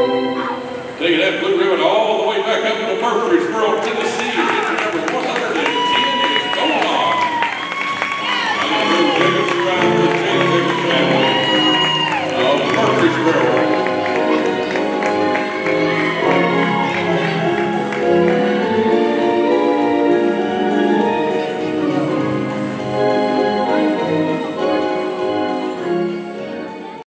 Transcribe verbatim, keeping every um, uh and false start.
Taking that blue ribbon all the way back up to Murfreesboro, Tennessee.